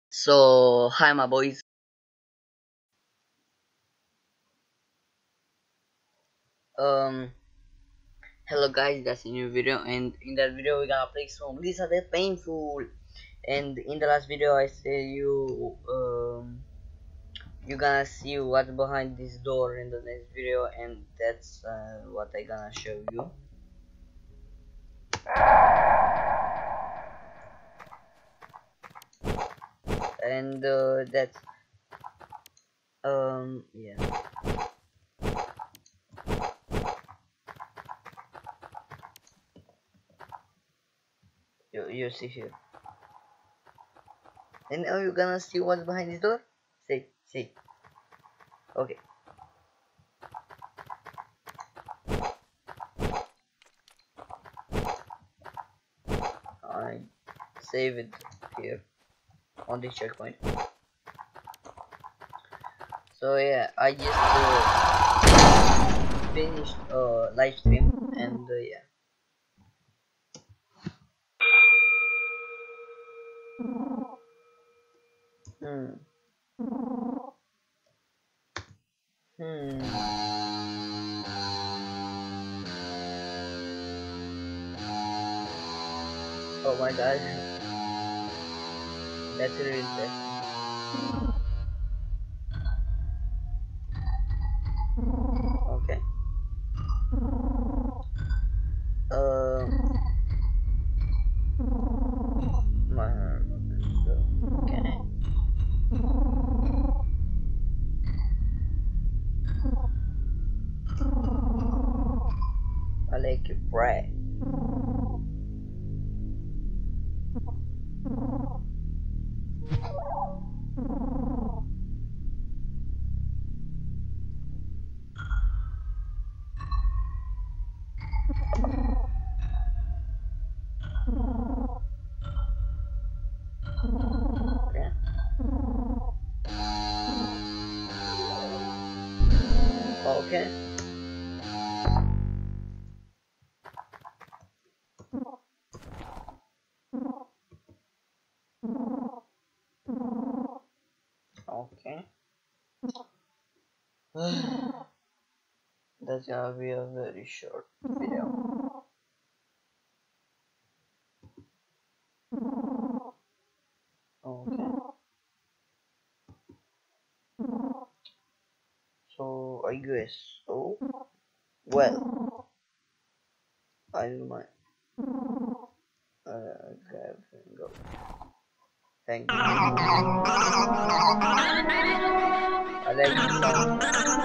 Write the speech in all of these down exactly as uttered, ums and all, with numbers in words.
So, hi my boys. Um, Hello guys, that's a new video, and in that video we're gonna play some Lisa the Painful. And in the last video I said you um you're gonna see what's behind this door in the next video, and that's uh, what I gonna show you. And uh, that's um yeah. You you see here. And now you're gonna see what's behind this door? See, see. Okay. I save it here on this checkpoint. So yeah, I just uh, finished uh, live stream, and uh, yeah. Hmm. Hmm. Oh my god, that's really interesting. Okay. Uh, my okay. I like it bright. Yeah. Okay. Okay. That's gonna be a very short video. Okay. So I guess so. Well, I don't mind. Uh, okay, go. Thank you. I like the song.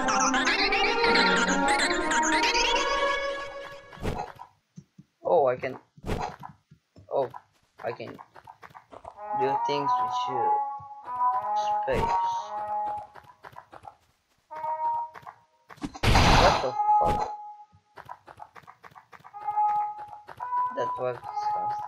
Oh, I can. Oh, I can do things with uh, space. What the fuck? That was disgusting.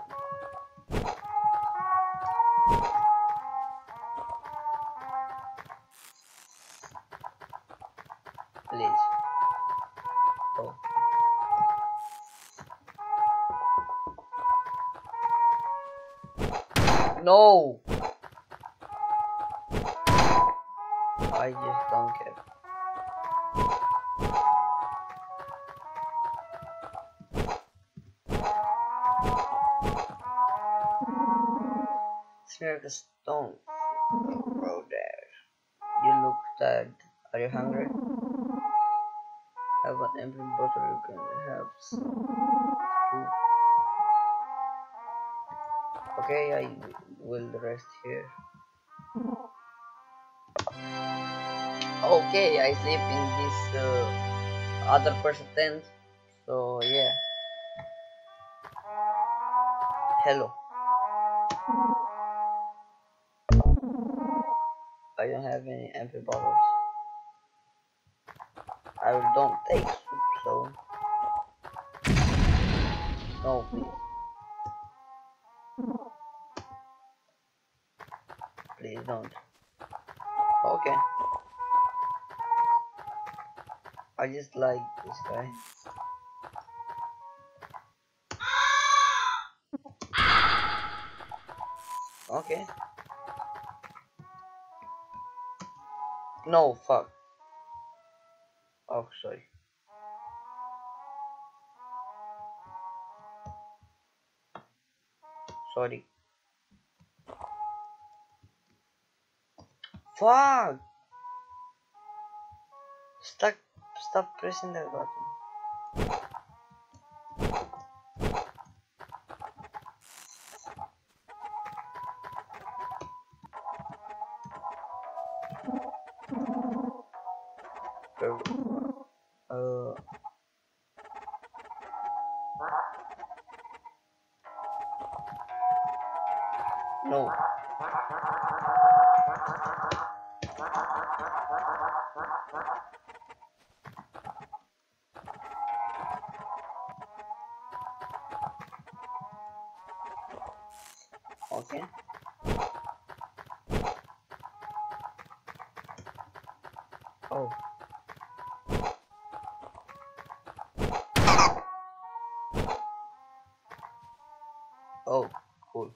Please. Oh. No! I just don't care. Smear the stone. Oh, bro, there. You look tired. Are you hungry? Have an empty bottle, you can have some food. Okay, I will rest here. Okay, I sleep in this uh, other person tent. So yeah. Hello. I don't have any empty bottles. I will don't take soup, so no, please. Please don't. Okay. I just like this guy. Okay. No, fuck. Oh, sorry. Sorry. Fuck! Stuck. Stop pressing that button. Uh. No. Okay. Oh. Oh, cool.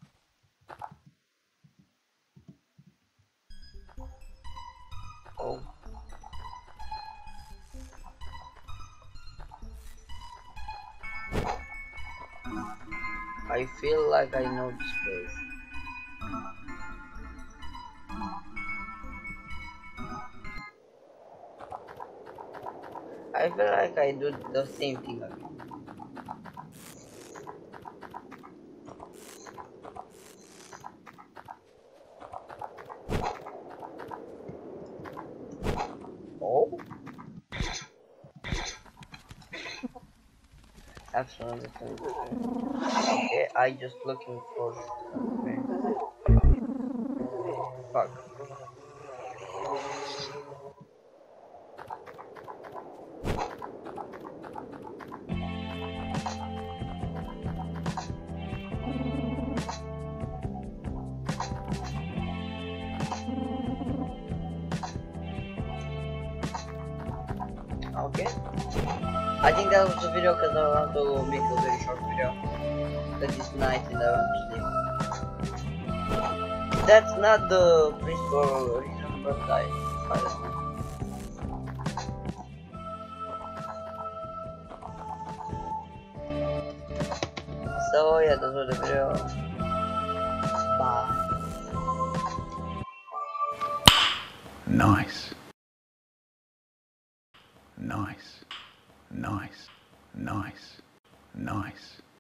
Oh. I feel like I know this place. I feel like I do the same thing again. Oh? Absolutely. Okay, I just looking for. Fuck. Okay. I think that was the video because I want to make a very short video. Because it's night and I want to sleep. That's not the principal reason, but I find it. So yeah, that was the video. Bye. Nice. Nice. Nice. Nice. Nice.